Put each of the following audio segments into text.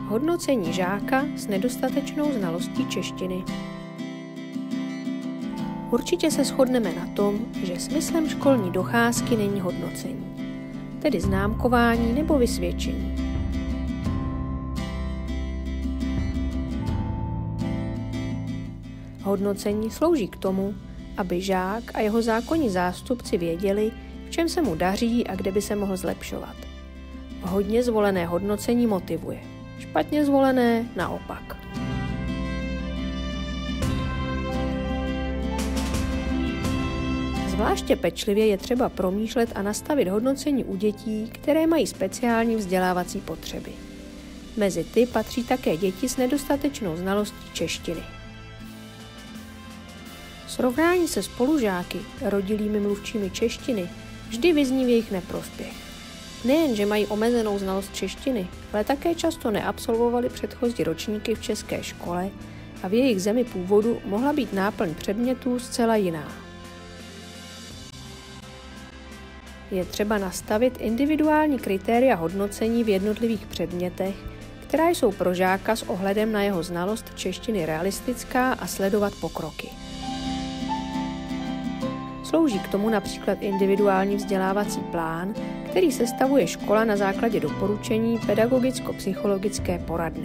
Hodnocení žáka s nedostatečnou znalostí češtiny. Určitě se shodneme na tom, že smyslem školní docházky není hodnocení, tedy známkování nebo vysvědčení. Hodnocení slouží k tomu, aby žák a jeho zákonní zástupci věděli, v čem se mu daří a kde by se mohl zlepšovat. Vhodně zvolené hodnocení motivuje, špatně zvolené naopak. Zvláště pečlivě je třeba promýšlet a nastavit hodnocení u dětí, které mají speciální vzdělávací potřeby. Mezi ty patří také děti s nedostatečnou znalostí češtiny. Srovnání se spolužáky, rodilými mluvčími češtiny, vždy vyzní v jejich neprospěch. Nejen, že mají omezenou znalost češtiny, ale také často neabsolvovali předchozí ročníky v české škole a v jejich zemi původu mohla být náplň předmětů zcela jiná. Je třeba nastavit individuální kritéria hodnocení v jednotlivých předmětech, která jsou pro žáka s ohledem na jeho znalost češtiny realistická a sledovat pokroky. Slouží k tomu například individuální vzdělávací plán, který sestavuje škola na základě doporučení pedagogicko-psychologické poradny.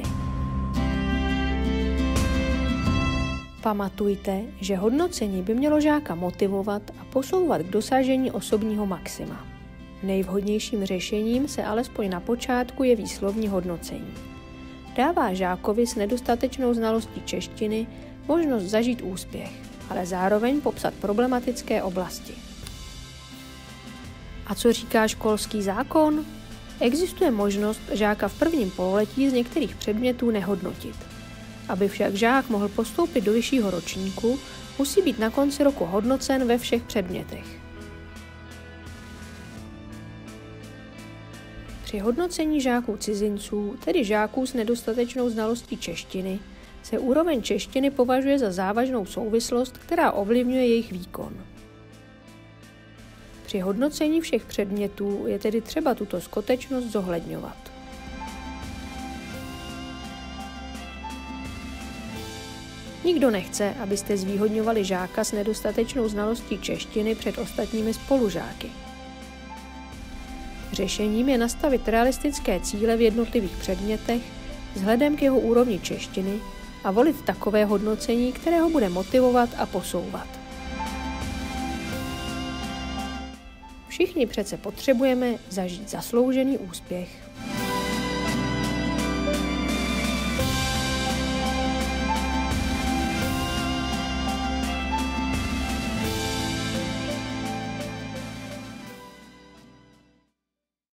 Pamatujte, že hodnocení by mělo žáka motivovat a posouvat k dosažení osobního maxima. Nejvhodnějším řešením se alespoň na počátku je výslovní hodnocení. Dává žákovi s nedostatečnou znalostí češtiny možnost zažít úspěch, ale zároveň popsat problematické oblasti. A co říká školský zákon? Existuje možnost žáka v prvním pololetí z některých předmětů nehodnotit. Aby však žák mohl postoupit do vyššího ročníku, musí být na konci roku hodnocen ve všech předmětech. Při hodnocení žáků cizinců, tedy žáků s nedostatečnou znalostí češtiny, se úroveň češtiny považuje za závažnou souvislost, která ovlivňuje jejich výkon. Při hodnocení všech předmětů je tedy třeba tuto skutečnost zohledňovat. Nikdo nechce, abyste zvýhodňovali žáka s nedostatečnou znalostí češtiny před ostatními spolužáky. Řešením je nastavit realistické cíle v jednotlivých předmětech vzhledem k jeho úrovni češtiny a volit takové hodnocení, které ho bude motivovat a posouvat. Všichni přece potřebujeme zažít zasloužený úspěch.